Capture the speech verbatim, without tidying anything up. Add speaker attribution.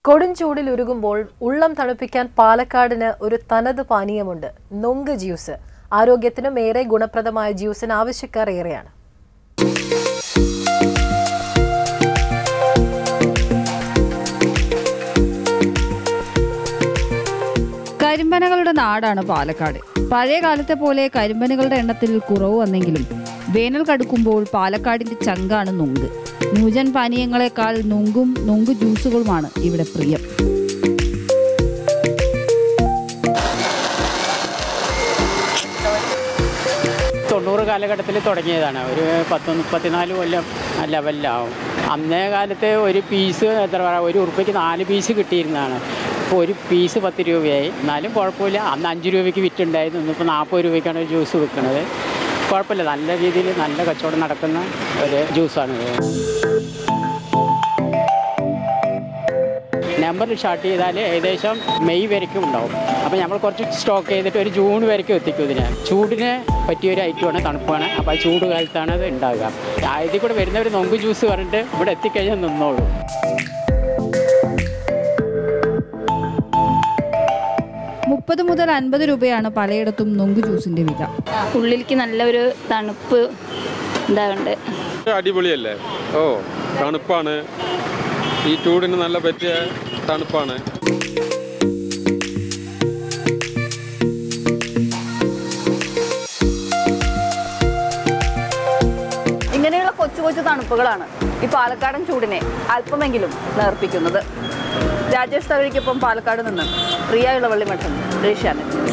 Speaker 1: കൊടുംചൂടിൽ ഉരുകുമ്പോൾ ഉള്ളം തണുപ്പിക്കാൻ പാലക്കാടിന് ഒരു തനത് പാനീയമുണ്ട്. നൊങ്ക് ജ്യൂസ്. ആരോഗ്യത്തിനും ഏറെ ഗുണപ്രദമായ ജ്യൂസിന് ആവശ്യക്കാർ ഏറെയാണ്.
Speaker 2: കരിമ്പനകളുടെ നാടാണ് പാലക്കാട്. പഴയ കാലത്തെ പോലെ കരിമ്പനകളുടെ എണ്ണത്തിൽ കുറവ് വന്നെങ്കിലും വേനൽ കടുക്കുമ്പോൾ പാലക്കാടിന്റെ ചങ്കാണ് നൊങ്ക്. ന്യൂജൻ പാനീയങ്ങളെക്കാൾ നൊങ്കും നൊങ്ക് ജ്യൂസുകളുമാണ് ഇവിടെ പ്രിയം.
Speaker 3: തൊണ്ണൂറ് കാലഘട്ടത്തിൽ തുടങ്ങിയതാണ്. ഒരു പത്ത് മുപ്പത്തിനാല് കൊല്ലം ലെവലിലാവും. അന്നേ കാലത്ത് ഒരു പീസ് എത്ര പറയുക, ഒരു ഉറുപ്പ്യക്ക് നാല് പീസ് കിട്ടിയിരുന്നതാണ്. ഇപ്പോൾ ഒരു പീസ് പത്ത് രൂപയായി. എന്നാലും കുഴപ്പമില്ല. അന്ന് അഞ്ച് രൂപയ്ക്ക് വിറ്റുണ്ടായിരുന്നു. ഇന്നിപ്പോൾ നാൽപ്പത് രൂപയ്ക്കാണ് ഒരു ജ്യൂസ് വിൽക്കുന്നത്. കുഴപ്പമില്ല, നല്ല രീതിയിൽ നല്ല കച്ചവടം നടക്കുന്ന ഒരു ജ്യൂസാണിത്. നമ്പർ സ്റ്റാർട്ട് ചെയ്താൽ ഏകദേശം മെയ് വരയ്ക്കും ഉണ്ടാവും. അപ്പോൾ നമ്മൾ കുറച്ച് സ്റ്റോക്ക് ചെയ്തിട്ട് ഒരു ജൂൺ വരയ്ക്കും എത്തിക്കും. ഇതിന് ചൂടിന് പറ്റിയൊരു ഐറ്റമാണ്, തണുപ്പാണ്. അപ്പോൾ ആ ചൂട് കാലത്താണ് അത് ഉണ്ടാകുക. ഇതിൽ കൂടെ വരുന്നവർ നൊങ്ക് ജ്യൂസ് പറഞ്ഞിട്ട് ഇവിടെ എത്തിക്കഴിഞ്ഞാൽ നിന്നോളൂ.
Speaker 2: മുപ്പത് മുതൽ അൻപത് രൂപയാണ് പലയിടത്തും നൊങ്ക് ജ്യൂസിന്റെ വില.
Speaker 4: ഉള്ളിലേക്ക് നല്ലൊരു തണുപ്പ് ഉണ്ടാവുന്നുണ്ട്.
Speaker 5: അടിപൊളിയല്ലേ? ഓ, തണുപ്പാണ്. ഈ ചൂടിന് നല്ല പറ്റിയ തണുപ്പാണ്.
Speaker 6: ഇങ്ങനെയുള്ള കൊച്ചു കൊച്ചു തണുപ്പുകളാണ് ഈ പാലക്കാടൻ ചൂടിനെ അല്പമെങ്കിലും നേർപ്പിക്കുന്നത്. രാജേഷ് തകഴിക്കൊപ്പം പാലക്കാട് നിന്ന് പ്രിയ ഇളവള്ളി മഠം, ഏഷ്യാനെറ്റ്.